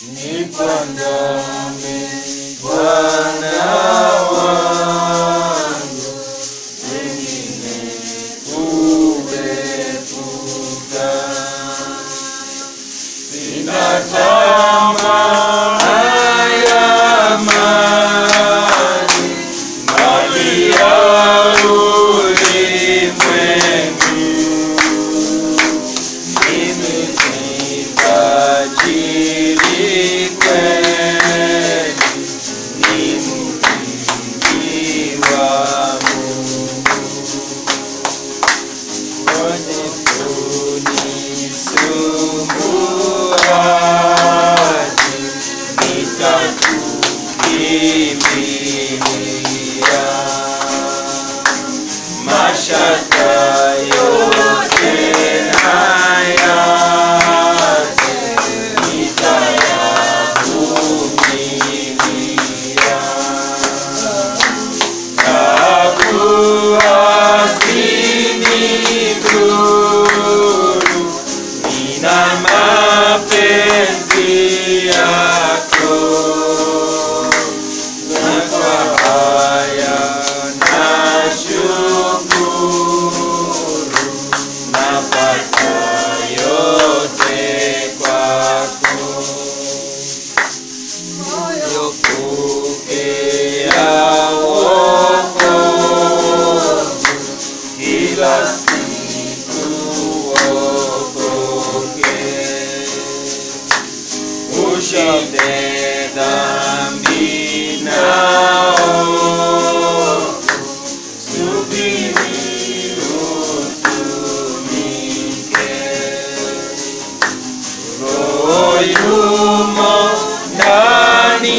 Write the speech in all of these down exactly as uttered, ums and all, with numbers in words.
Nikuandame Bwana wangu, wengine umefuta. Sina tamaa ya mali, mali ya ulimwengu. Mimi ni tajiri kweli, ni mkimbizi wa Mungu. Mwenye kunisumbuaji, nitakukimbilia. Mashaka yote nayache, nitayavumilia. Tabu hazinidhuru, nina mapenzi yako. Na kwa haya nashukuru, napata yote kwako. Pokea wokovu, kila siku wokoke. Ushinde dhambi na ovu, subiri utumike. Roho yumo ndani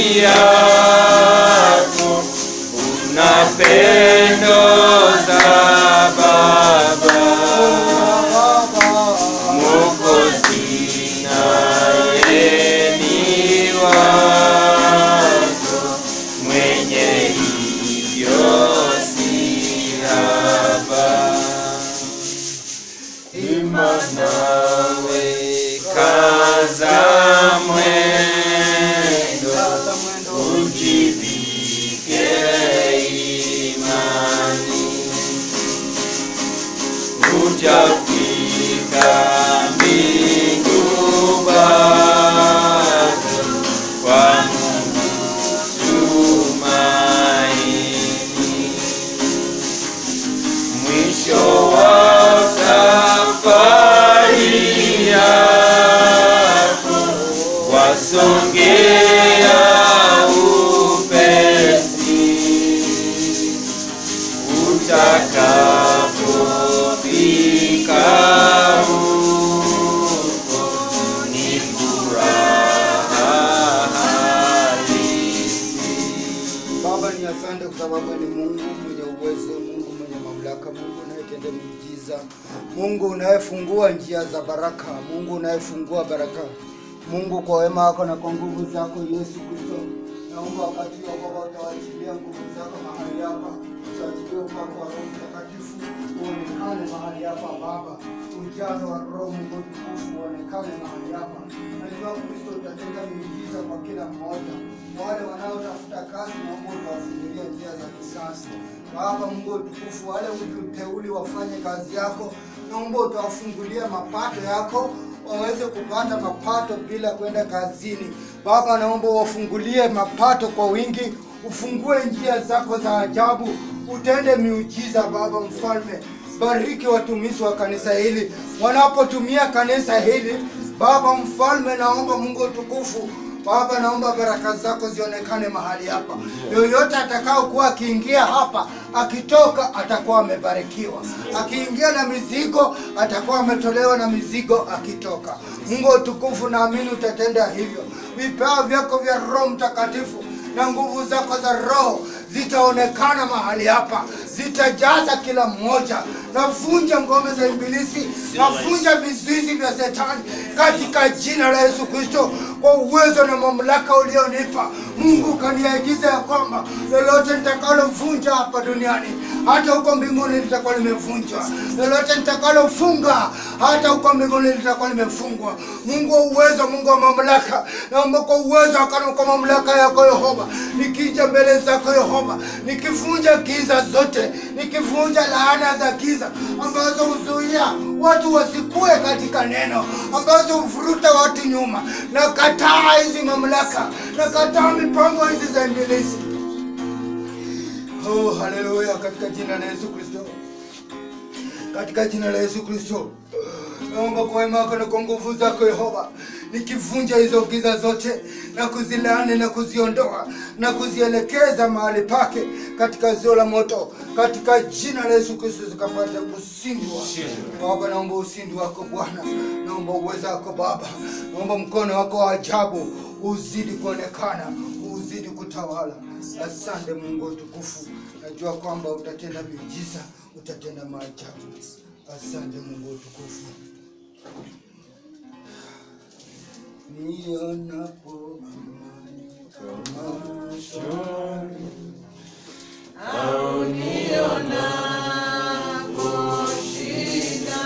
yako, una pendo za Baba. Mwokozi naye ni wako, mwenye hivyo si haba. Imanawe kaza mwendo, ujivike imani. Hujafika mbingu bado, kwa Mungu tumaini. Mwisho wa safari yako, wasongea upesi. Utakapofika huko, ni furaha halisi. Baba, ni asante kwa sababu ni Mungu mwenye uwezo, Mungu mwenye mamlaka, Mungu unayetenda miujiza, Mungu unayefungua njia za baraka, Mungu unayefungua baraka. Mungu, kwa wema wako na kwa nguvu zako Yesu Kristo, naomba wakati wa Baba utawachilia nguvu zako mahali hapa, utawachilia upako wa Roho Mtakatifu uonekane mahali hapa Baba, ujazo wa Roho Mungu mtukufu uonekane mahali hapa. Najua Kristo utatenda miujiza kwa kila mmoja. Wale wanaotafuta kazi, naomba utawafungulia njia za kisasa Baba. Mungu mtukufu, wale uteuli wafanye kazi yako, naomba utawafungulia mapato yako, waweze kupata mapato bila kwenda kazini. Baba, naomba wafungulie mapato kwa wingi, ufungue njia zako za ajabu, utende miujiza Baba Mfalme. Bariki watumishi wa kanisa hili wanapotumia kanisa hili Baba Mfalme. Naomba Mungu utukufu Baba, naomba baraka zako zionekane mahali hapa. Yoyote atakao kuwa akiingia hapa, akitoka atakuwa amebarikiwa. Akiingia na mizigo, atakuwa ametolewa na mizigo akitoka. Mungu utukufu, naamini utatenda hivyo. Vipawa vyako vya Roho Mtakatifu na nguvu zako za Roho zitaonekana mahali hapa, zitajaza kila mmoja. Navunja ngome za ibilisi, navunja vizuizi vya Shetani katika jina la Yesu Kristo, kwa uwezo na mamlaka ulionipa. Mungu kaniagiza ya kwamba lolote nitakalo vunja hapa duniani hata huko mbinguni litakuwa limevunjwa. Lolote nitakalofunga hata huko mbinguni litakuwa limefungwa. Mungu wa uwezo, Mungu wa mamlaka, naomba kwa uwezo akana kwa mamlaka yako Yehova, nikija mbele zako Yehova, nikivunja giza zote, nikivunja laana za giza ambazo huzuia watu wasikue katika neno, ambazo huvuruta watu nyuma. Na kataa hizi mamlaka, na kataa mipango hizi za ibilisi. Oh, haleluya, katika jina la Yesu Kristo. Katika jina la Yesu Kristo. Naomba kwa wema wako na kwa nguvu zako Yehova, nikivunja hizo giza zote na kuzilaani na kuziondoa na kuzielekeza mahali pake katika zio la moto, katika jina la Yesu Kristo, zikapata ushindi wako Baba. Naomba ushindi wako Bwana, naomba uwezo wako Baba, naomba mkono wako wa ajabu uzidi kuonekana, uzidi kutawala. Asante Mungu utukufu, najua kwamba utatenda miujiza, utatenda maajabu. Asante Mungu utukufu. Nionapo kama shwari au nionapo shida,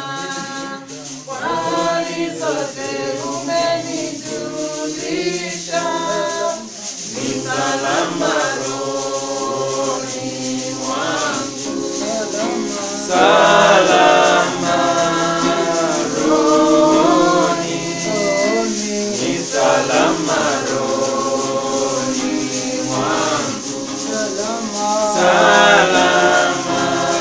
kwani zote umenijulisha, ni salama rohoni mwangu, salama rohoni, ni salama rohoni mwangu, salama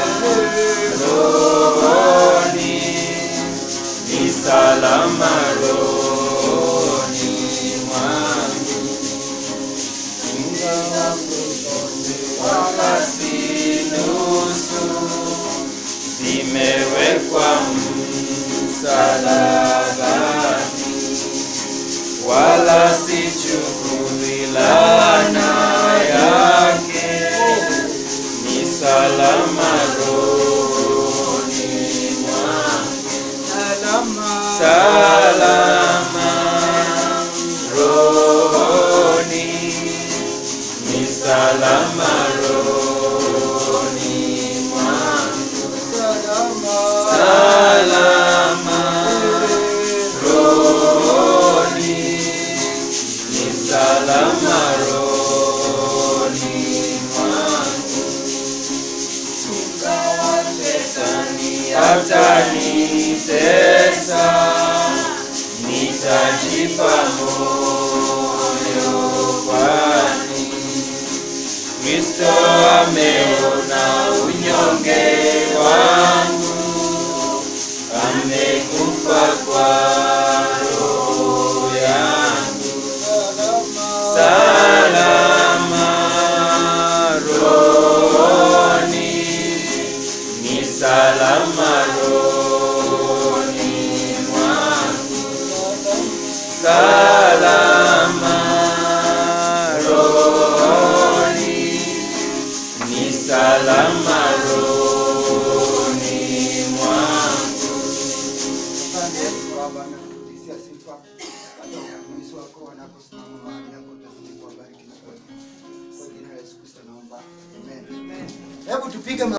rohoni, ni salama rohoni mwangu, ingawa popote wala si nusu, zimewekwa msalabani, wala sichukui laana yake, ni salama rohoni mwangu, salama rohoni, ni salama rohoni mwangu, salama rohoni, ni salama rohoni mwangu, ingawa shetani atanitesa, nitajipa moyo, kwani Kristo ameona unyonge wangu, amekufa kwa roho yangu, salama rohoni, ni salama rohoni mwangu, salama rohoni, ni salama rohoni mwangu. Asante Baba, na kurudishia sifa hata watumishi wako wanaposimama mahali hapo, utazidi kuwabariki. Kwa jina la Yesu Kristo naomba. Amen. Hebu tupige